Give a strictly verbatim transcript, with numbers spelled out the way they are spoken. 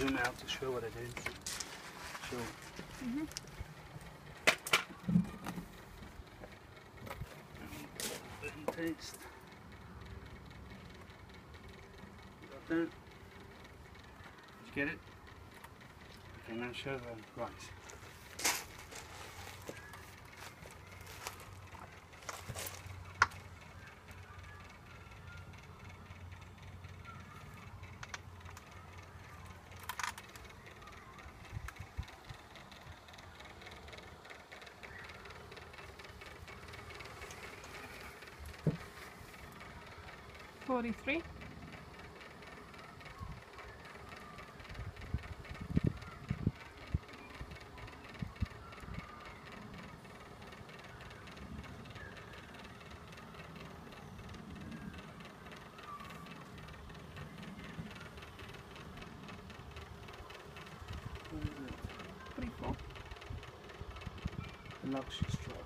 zoom out to show what it is. So. Mm-hmm. Taste. Got that? Did you get it? Okay, now show the rice. forty-three. What is it? forty-four. Luxury stripe.